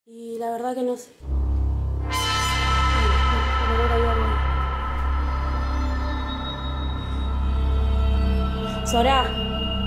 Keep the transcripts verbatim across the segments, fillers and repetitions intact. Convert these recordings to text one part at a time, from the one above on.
Y la verdad que no sé. Sora.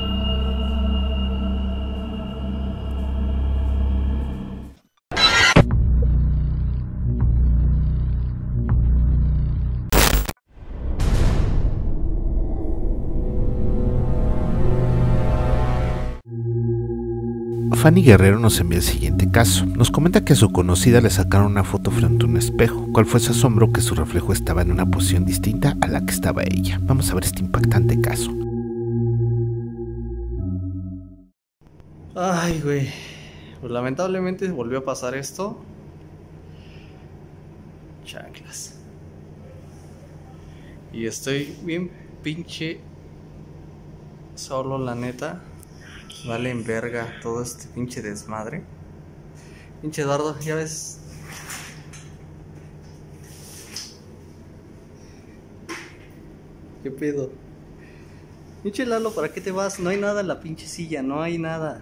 Fanny Guerrero nos envía el siguiente caso. Nos comenta que a su conocida le sacaron una foto frente a un espejo. ¿Cuál fue su asombro? Que su reflejo estaba en una posición distinta a la que estaba ella. Vamos a ver este impactante caso. Ay, güey. Pues lamentablemente volvió a pasar esto. Chanclas. Y estoy bien pinche solo, la neta. Vale en verga todo este pinche desmadre. Pinche Eduardo, ya ves. ¿Qué pedo? Pinche Lalo, ¿para qué te vas? No hay nada en la pinche silla, no hay nada.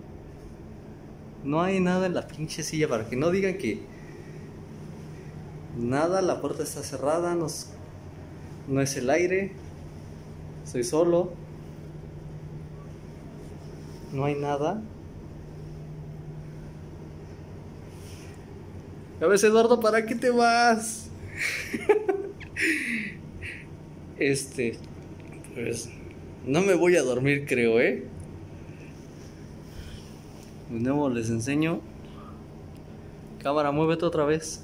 No hay nada en la pinche silla, para que no digan que nada, la puerta está cerrada, no, no es el aire, soy solo, no hay nada. A ver, Eduardo, ¿para qué te vas? Este, pues, no me voy a dormir, creo, ¿eh? De nuevo les enseño. Cámara, muévete otra vez.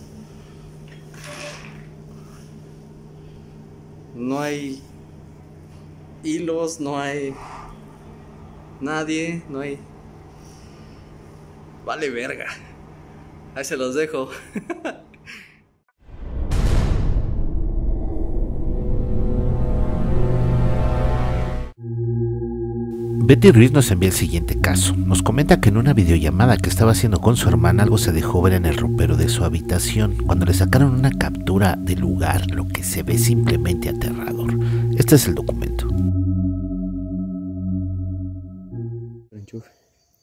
No hay hilos, no hay nadie, no hay... Vale verga. Ahí se los dejo. Betty Ruiz nos envía el siguiente caso. Nos comenta que en una videollamada que estaba haciendo con su hermana algo se dejó ver en el ropero de su habitación. Cuando le sacaron una captura del lugar, lo que se ve es simplemente aterrador. Este es el documento. Enchufe.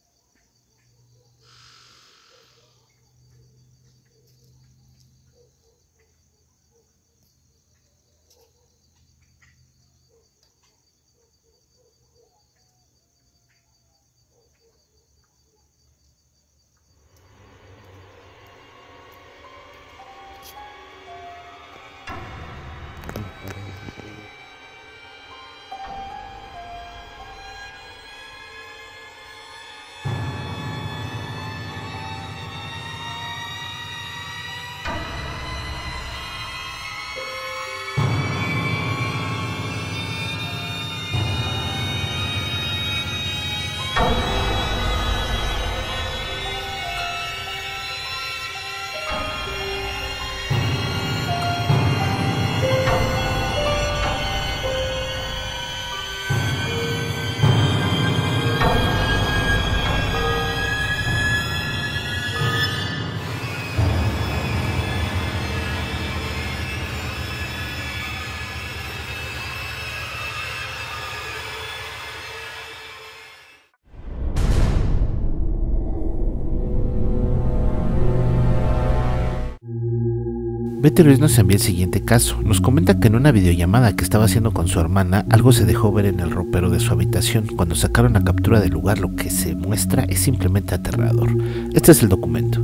Betty Ruiz nos envía el siguiente caso. Nos comenta que en una videollamada que estaba haciendo con su hermana, algo se dejó ver en el ropero de su habitación. Cuando sacaron la captura del lugar, lo que se muestra es simplemente aterrador. Este es el documento.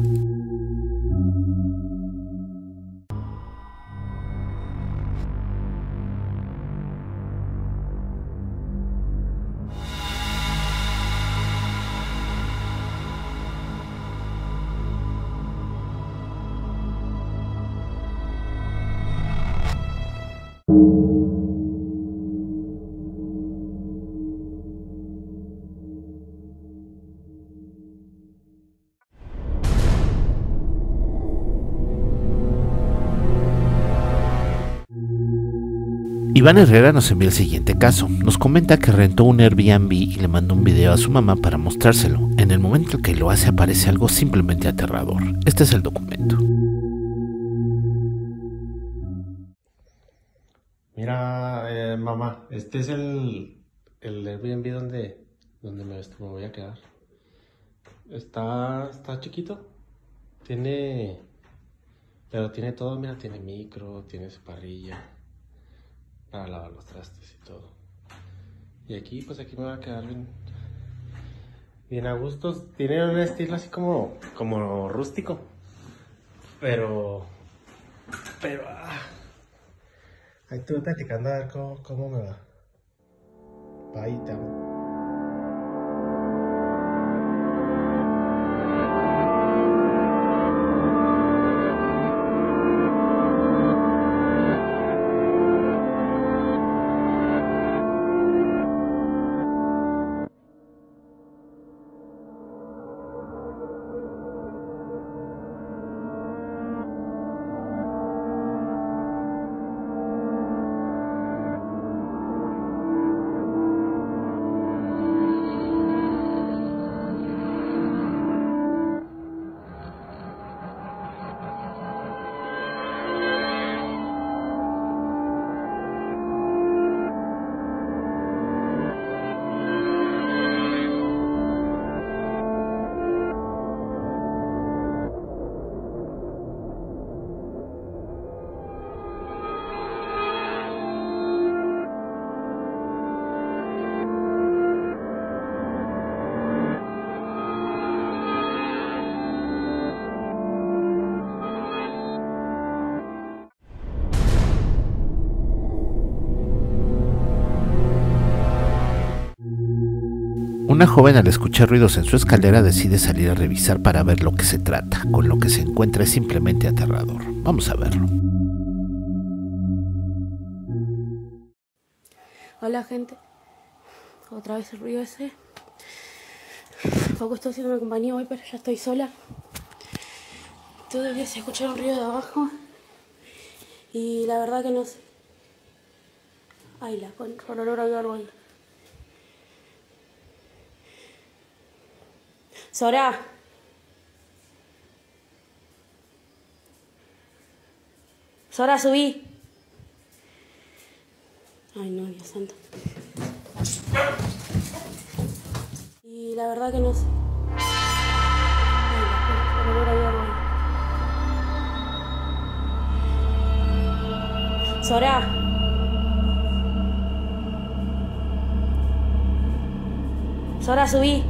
Iván Herrera nos envía el siguiente caso. Nos comenta que rentó un Airbnb y le mandó un video a su mamá para mostrárselo. En el momento en que lo hace aparece algo simplemente aterrador. Este es el documento. Mira, eh, mamá, este es el, el Airbnb donde, donde me, me voy a quedar. Está, está chiquito, Tiene... Pero tiene todo, mira, tiene micro, tiene su parrilla para lavar los trastes y todo. Y aquí, pues aquí me va a quedar bien, bien a gusto. Tiene un estilo así como, como rústico. Pero, pero, ah, ahí estuve platicando a ver cómo, cómo me va. Ahí te amo. Una joven, al escuchar ruidos en su escalera, decide salir a revisar para ver lo que se trata. Con lo que se encuentra es simplemente aterrador. Vamos a verlo. Hola, gente. Otra vez el ruido ese. Poco estoy haciendo una compañía hoy, pero ya estoy sola. Todavía se escucha un ruido de abajo. Y la verdad que no sé. Ay, la concha, el olor a algo ahí. Sora. Sora, subí. Ay, no, Dios santo. Y la verdad que no sé. Ay, la olor a algo ahí. Sora. Sora, subí.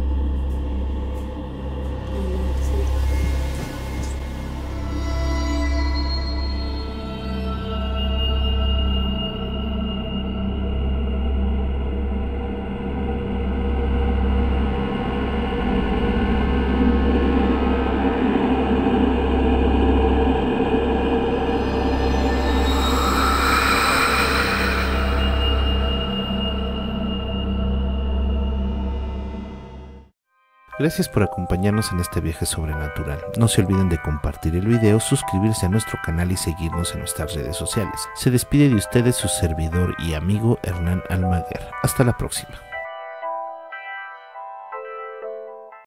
Gracias por acompañarnos en este viaje sobrenatural. No se olviden de compartir el video, suscribirse a nuestro canal y seguirnos en nuestras redes sociales. Se despide de ustedes su servidor y amigo Hernán Almaguer. Hasta la próxima.